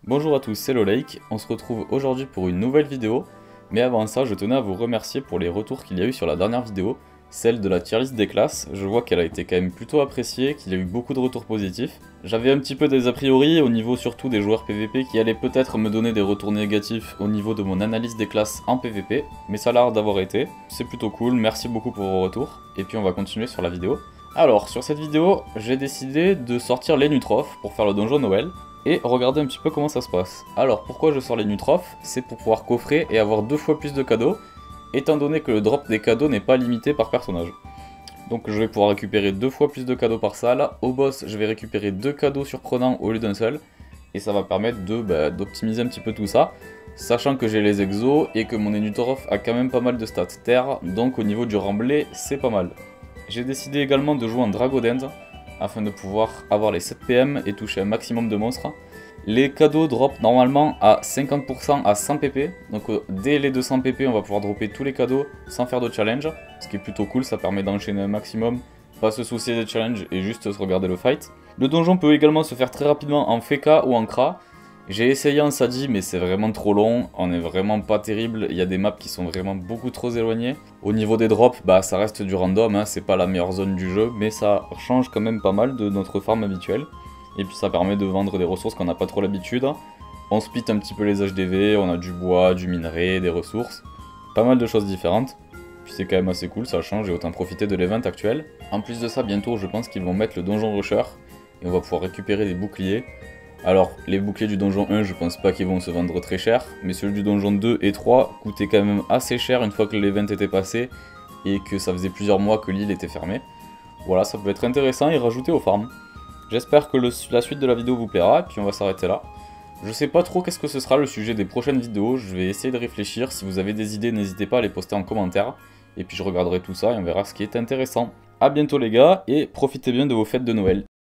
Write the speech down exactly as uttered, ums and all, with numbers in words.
Bonjour à tous, c'est Lolake, on se retrouve aujourd'hui pour une nouvelle vidéo, mais avant ça je tenais à vous remercier pour les retours qu'il y a eu sur la dernière vidéo, celle de la tier list des classes. Je vois qu'elle a été quand même plutôt appréciée, qu'il y a eu beaucoup de retours positifs. J'avais un petit peu des a priori au niveau surtout des joueurs P V P qui allaient peut-être me donner des retours négatifs au niveau de mon analyse des classes en P V P, mais ça a l'air d'avoir été, c'est plutôt cool, merci beaucoup pour vos retours, et puis on va continuer sur la vidéo. Alors, sur cette vidéo, j'ai décidé de sortir les Nutrophes pour faire le donjon Noël, et regarder un petit peu comment ça se passe. Alors pourquoi je sors les Nutrophes? C'est pour pouvoir coffrer et avoir deux fois plus de cadeaux, étant donné que le drop des cadeaux n'est pas limité par personnage. Donc je vais pouvoir récupérer deux fois plus de cadeaux par salle. Au boss, je vais récupérer deux cadeaux surprenants au lieu d'un seul, et ça va permettre de bah, d'optimiser un petit peu tout ça, sachant que j'ai les exos et que mon Nutroph a quand même pas mal de stats terre, donc au niveau du remblai, c'est pas mal. J'ai décidé également de jouer en Dragodend, afin de pouvoir avoir les sept P M et toucher un maximum de monstres. Les cadeaux drop normalement à cinquante pour cent à cent P P, donc euh, dès les deux cents P P on va pouvoir dropper tous les cadeaux sans faire de challenge, ce qui est plutôt cool, ça permet d'enchaîner un maximum, pas se soucier des challenges et juste se regarder le fight. Le donjon peut également se faire très rapidement en F K ou en C R A. J'ai essayé en Sadi mais c'est vraiment trop long, on est vraiment pas terrible, il y a des maps qui sont vraiment beaucoup trop éloignées. Au niveau des drops, bah ça reste du random, hein, c'est pas la meilleure zone du jeu, mais ça change quand même pas mal de notre farm habituelle. Et puis ça permet de vendre des ressources qu'on n'a pas trop l'habitude. On split un petit peu les H D V, on a du bois, du minerai, des ressources, pas mal de choses différentes. Puis c'est quand même assez cool, ça change et autant profiter de l'event actuel. En plus de ça, bientôt je pense qu'ils vont mettre le donjon rusher, et on va pouvoir récupérer des boucliers. Alors, les boucliers du donjon un, je pense pas qu'ils vont se vendre très cher, mais ceux du donjon deux et trois coûtaient quand même assez cher une fois que l'event était passé et que ça faisait plusieurs mois que l'île était fermée. Voilà, ça peut être intéressant et rajouter aux farms. J'espère que le, la suite de la vidéo vous plaira, et puis on va s'arrêter là. Je sais pas trop qu'est-ce que ce sera le sujet des prochaines vidéos, je vais essayer de réfléchir. Si vous avez des idées, n'hésitez pas à les poster en commentaire, et puis je regarderai tout ça et on verra ce qui est intéressant. A bientôt les gars, et profitez bien de vos fêtes de Noël.